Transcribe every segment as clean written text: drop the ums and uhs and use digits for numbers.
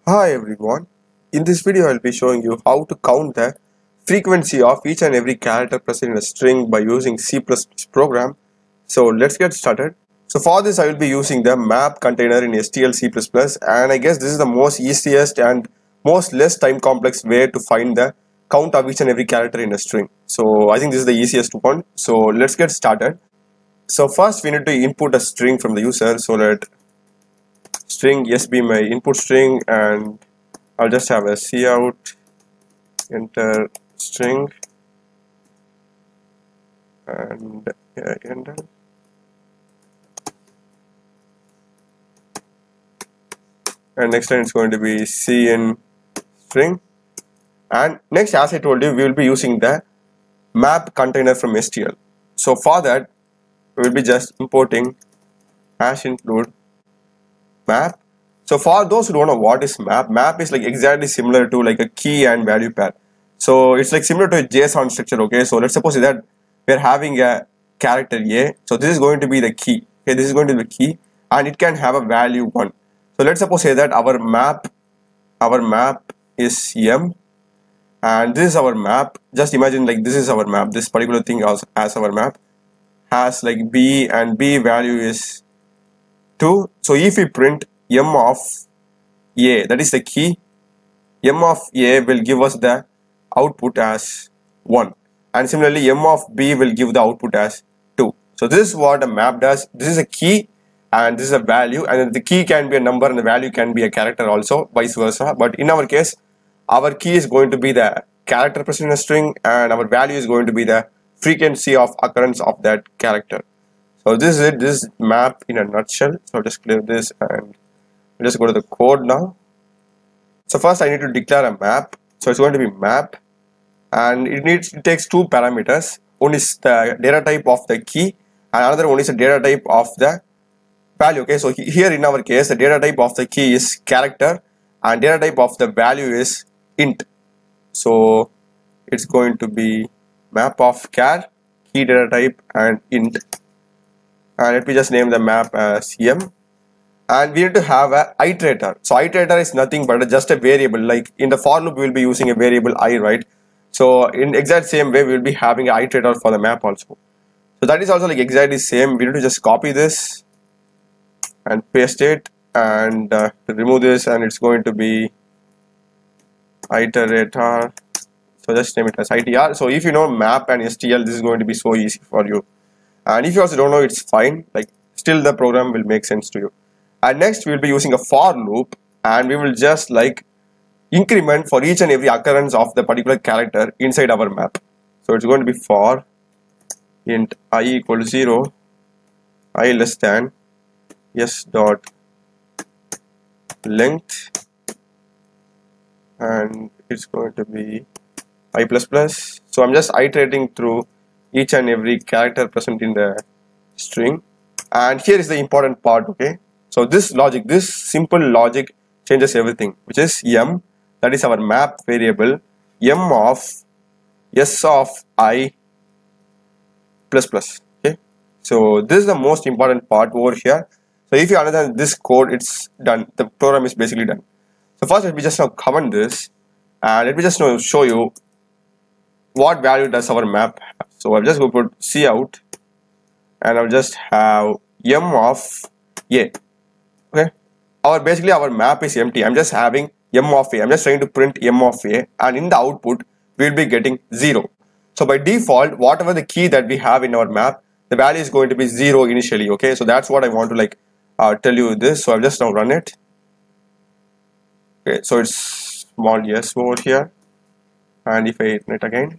Hi everyone, in this video I'll be showing you how to count the frequency of each and every character present in a string by using C++ program. So let's get started. So for this I will be using the map container in STL C++, and I guess this is the most easiest and most less time complex way to find the count of each and every character in a string. So I think this is the easiest one. So let's get started. So first we need to input a string from the user. So let string yes be my input string, and I'll just have a cout enter string and enter. And next time it's going to be cin string. And next, as I told you, we will be using the map container from STL. So for that, we will be just importing hash include map. So for those who don't know what is map is like exactly similar to like a key and value pair. So it's like similar to a JSON structure. Okay, so let's suppose that we're having a character A. So this is going to be the key. Okay, this is going to be the key, and it can have a value 1. So let's suppose say that our map is M, and this is our map. Just imagine like this is our map. This particular thing as our map has like B, and B value is 2. So if we print M of A, that is the key, M of A will give us the output as 1, and similarly M of B will give the output as 2. So this is what a map does. This is a key and this is a value, and the key can be a number and the value can be a character also, vice versa. But in our case, our key is going to be the character present in a string, and our value is going to be the frequency of occurrence of that character. So this is it. This is map in a nutshell. So I'll just clear this and we'll just go to the code now. So first I need to declare a map. So it's going to be map, and it takes 2 parameters. One is the data type of the key, and another one is the data type of the value. Okay, so here in our case the data type of the key is character and data type of the value is int. So it's going to be map of char, key data type and int. And let me just name the map as M. And we need to have a iterator. So iterator is nothing but just a variable. Like in the for loop we will be using a variable I, right? So in exact same way we will be having an iterator for the map also. So that is also like exactly same. We need to just copy this and paste it, and remove this, and it's going to be iterator. So just name it as itr. So if you know map and STL, this is going to be so easy for you. And if you also don't know, it's fine. Like still the program will make sense to you. And next we will be using a for loop, and we will just like increment for each and every occurrence of the particular character inside our map. So it's going to be for int I equal to 0, I less than s dot length, and it's going to be I plus plus. So I'm just iterating through each and every character present in the string, and here is the important part. Okay, so this logic, this simple logic changes everything, which is M, that is our map variable, M of s of I plus plus. Okay, so this is the most important part over here. So if you understand this code, it's done. The program is basically done. So first let me just now comment this, and let me just now show you what value does our map have. So I'll just go put cout, and I'll just have M of A. Okay, basically our map is empty. I'm just having M of A. I'm just trying to print M of A, and in the output we'll be getting 0. So by default, whatever the key that we have in our map, the value is going to be 0 initially. Okay, so that's what I want to like tell you this. So I'll just now run it. Okay, so it's small yes over here, and if I run it again,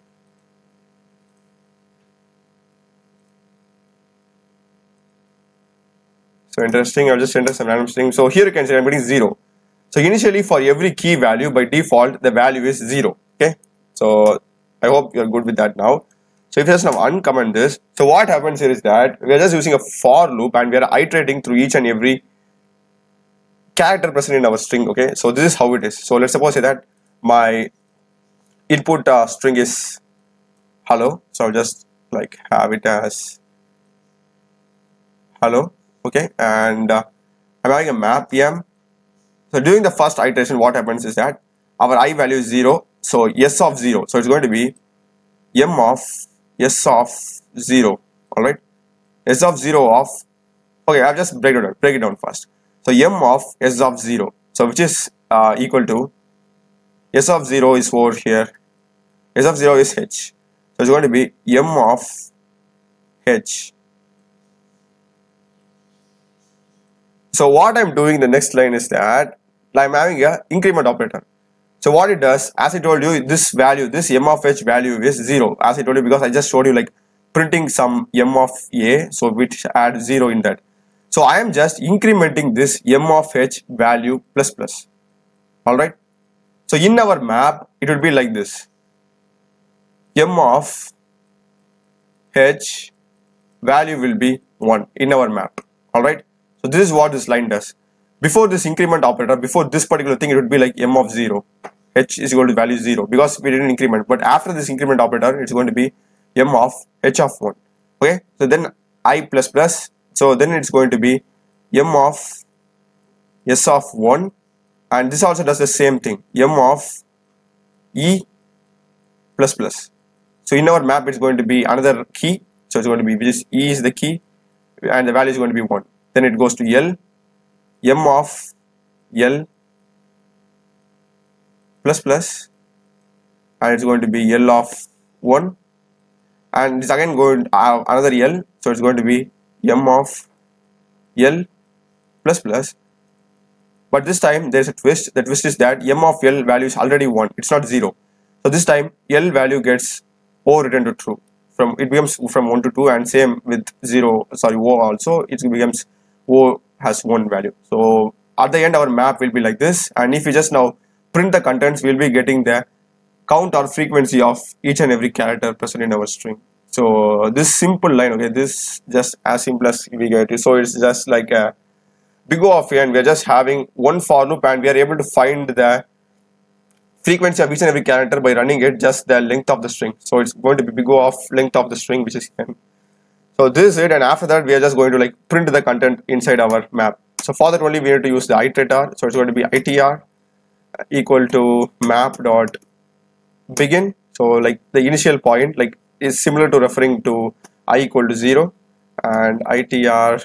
so interesting, I'll just enter some random string. So here you can see I'm getting 0. So initially for every key value, by default the value is 0. Okay, so I hope you're good with that now. So if you just now uncomment this, so what happens here is that we are just using a for loop, and we are iterating through each and every character present in our string. Okay, so this is how it is. So let's suppose say that my input string is hello, so I'll just like have it as hello. Okay, and I'm having a map M. So during the first iteration, what happens is that our I value is 0. So s of 0. So it's going to be m of s of 0. Alright. S of 0 of, okay, I'll just break it down first. So m of s of 0. So which is equal to s of 0 is over here. S of 0 is h. So it's going to be m of h. So what I'm doing in the next line is that I'm having a increment operator. So what it does, as I told you, this value, this m of h value is 0. As I told you, because I just showed you like printing some m of a, so which adds 0 in that. So I am just incrementing this m of h value plus plus. Alright. So in our map, it will be like this. M of h value will be 1 in our map. Alright. So this is what this line does. Before this increment operator, before this particular thing, it would be like m of 0. H is equal to value 0 because we didn't increment. But after this increment operator, it's going to be m of h of 1. Okay. So then I plus plus. So then it's going to be m of s of 1. And this also does the same thing. M of e plus plus. So in our map, it's going to be another key. So it's going to be, which is e is the key. And the value is going to be 1. Then it goes to L, m of L plus plus, and it's going to be L of 1, and it's again going another L, so it's going to be m of L plus plus. But this time there is a twist. The twist is that m of L value is already 1. It's not 0. So this time L value gets overwritten to true. It becomes from 1 to 2, and same with 0. Sorry, O also. It becomes O has 1 value. So at the end, our map will be like this. And if we just now print the contents, we'll be getting the count or frequency of each and every character present in our string. So this simple line, okay, this just as simple as we get it. So it's just like a big O of A, and we are just having one for loop, and we are able to find the frequency of each and every character by running it just the length of the string. So it's going to be big O of length of the string, which is n. So this is it, and after that we are just going to like print the content inside our map. So for that only we need to use the iterator. So it's going to be itr equal to map dot begin. So like the initial point like is similar to referring to I equal to 0, and itr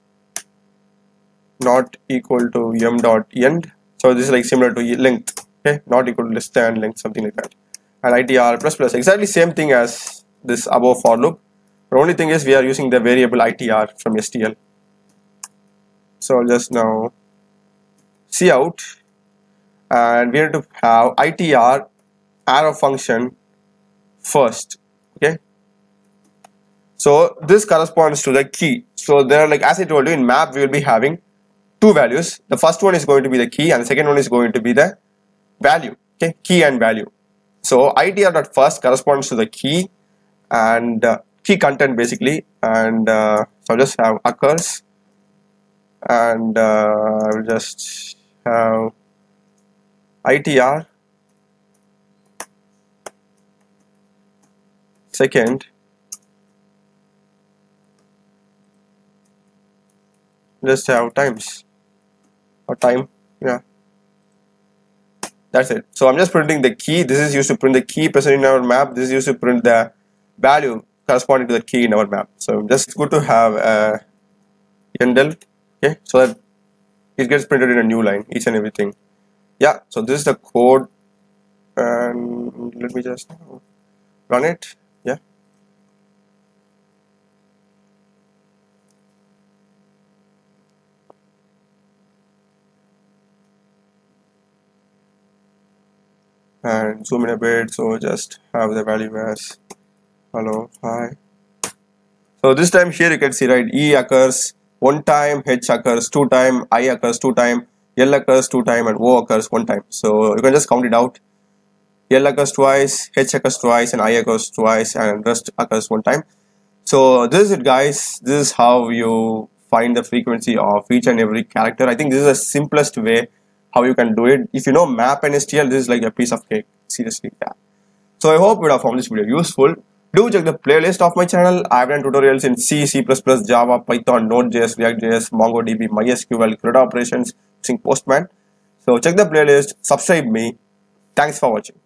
not equal to m dot end. So this is like similar to length. Okay, not equal to less than length, something like that. And itr plus plus, exactly same thing as this above for loop. The only thing is we are using the variable itr from STL. So I'll just now see out, and we need to have itr arrow function first. Okay. So this corresponds to the key. So there are, like as I told you, in map we will be having two values. The first one is going to be the key, and the second one is going to be the value. Okay, key and value. So itr dot first corresponds to the key and key content basically, and so I'll just have occurs, and I will just have itr second just have times or time, yeah, that's it. So I'm just printing the key. This is used to print the key present in our map. This is used to print the value corresponding to the key in our map. So just it's good to have a endl, okay, so that it gets printed in a new line, each and everything. Yeah, so this is the code, and let me just run it. Yeah, and zoom in a bit, so just have the value as hello, hi. So this time here you can see, right, E occurs one time, H occurs 2 times, I occurs 2 times, L occurs 2 times, and O occurs 1 time. So you can just count it out. L occurs twice, H occurs twice, and I occurs twice, and rest occurs 1 time. So this is it, guys. This is how you find the frequency of each and every character. I think this is the simplest way how you can do it. If you know map and STL, this is like a piece of cake, seriously. Yeah. So I hope you have found this video useful. Do check the playlist of my channel. I have done tutorials in C, C++, Java, Python, Node.js, React.js, MongoDB, MySQL, CRUD operations using Postman. So check the playlist, subscribe me. Thanks for watching.